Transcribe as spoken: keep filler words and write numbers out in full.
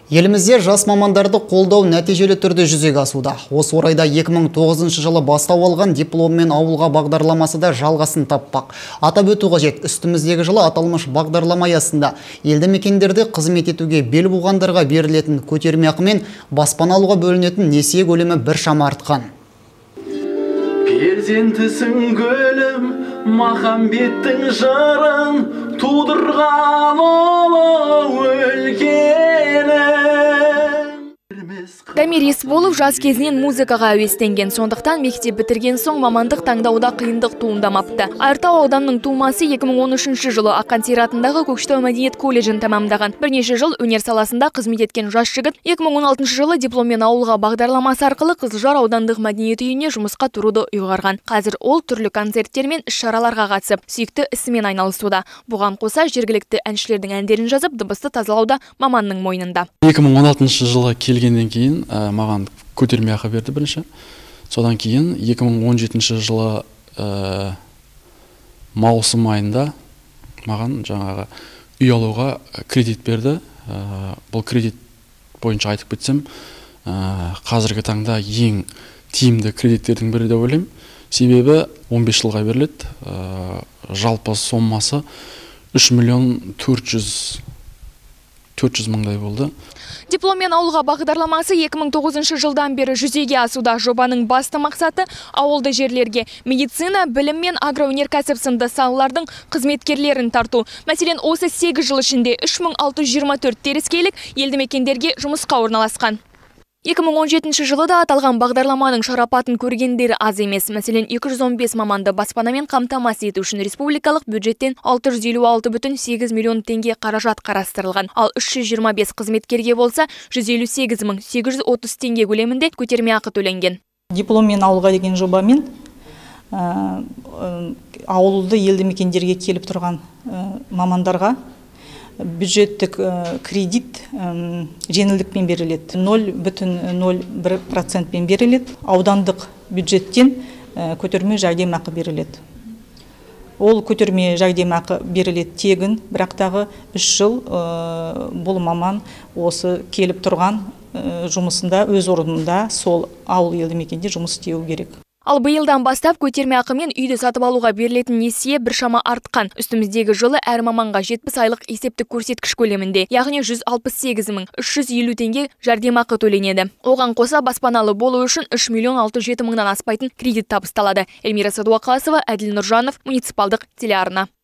Елімізде жас мамандарды қолдау нәтижелі түрде жүзеге асуда. Осы орайда екі мың тоғызыншы жылы бастау алған дипломмен ауылға бағдарламасы да жалғасын таппақ. Атап өту қажет, үстіміздегі жылы аталмыш бағдарлама аясында елді мекендерде қызмет етуге бел буғандарға берілетін көтерме ақы мен баспана алуға бөлінетін несие көлемі біршама артқан. Перзентісің гүлім, махамбеттің жырын тудырған ұлы өлкені. Дамир Есболов жас кезінен музыкаға әуестенген, сондықтан мектеп бітірген соң мамандық таңдауда қиындық туындамапты. Айыртау ауданының тумасы екі мың он үшінші жылы Ақансері атындағы Көкшетау мәдениет колледжін тамамдаған. Бірнеше жыл өнер саласында қызмет еткен жас жігіт екі мың он алтыншы жылы дипломмен ауылға бағдарламасы арқылы Қызылжар аудандық мәдениет үйіне жұмысқа тұруды ұйғарған. Қазір ол түрлі концерттер мен іс-шараларға қатысып, сүйікті ісімен айналысуда. Бұған қоса жергілікті әншілердің әндерін жазып, дыбысты тазалауда маманның мойнында. екі мың он алтыншы жылы келгеннен кейін ә, маған көтерме ақы берді бірінші. Содан кейін екі мың он жетінші жылы ә, маусым айында маған жаңағы үй алуға кредит берді. Ә, бұл кредит бойынша айтып кетсем, ә, қазіргі таңда ең тиімді кредиттердің бірі деп ойлаймын. Себебі он бес жылға беріледі. Ә, жалпы сомасы үш миллион төрт жүз мыңдай болды. Дипломмен ауылға бағдарламасы екі мың тоғызыншы жылдан бері жүзеге асуда. Жобаның басты мақсаты ауылды жерлерге медицина, білім мен агроөнеркәсіп сынды салалардың қызметкерлерін тарту. Мәселен, осы сегіз жыл ішінде үш мың алты жүз жиырма төрт теріскейлік елді мекендерге жұмысқа орналасқан. екі мың он жетінші жылы да аталған бағдарламаның шарапатын көргендері аз емес. Мәселен, екі жүз он бес маманды баспанамен қамтамасыз ету үшін республикалық бюджеттен алты жүз елу алты бүтін сегіз миллион теңге қаражат қарастырылған. Ал үш жүз жиырма бес қызметкерге болса жүз елу сегіз мың сегіз жүз отыз теңге көлемінде көтерме ақы төленген. Дипломмен ауылға деген жобамен ә, ауылды елді мекендерге келіп тұрған ә, мамандарға бюджеттік кредит жеңілдікпен беріледі. нөл бүтін нөл бір процентпен беріледі. Аудандық бюджеттен көтерме жәрдемақы беріледі. Ол көтерме жәрдемақы беріледі тегін, бірақтағы үш жыл бұл маман осы келіп тұрған жұмысында, өз орнында сол ауыл елді мекенде жұмыс істеу керек. Ал биылдан бастап көтерме ақымен үйді сатып алуға берілетін несие біршама артқан. Үстіміздегі жылы әр маманға жетпіс айлық есептік көрсеткіш көлемінде, яғни жүз алпыс сегіз мың үш жүз елу теңге жәрдемақы төленеді. Оған қоса баспаналы болу үшін үш миллион алты жүз жеті мыңнан аспайтын кредит табысталады. Эльмира Садуақасова, Әділ Нұржанов, муниципалдық телеарна.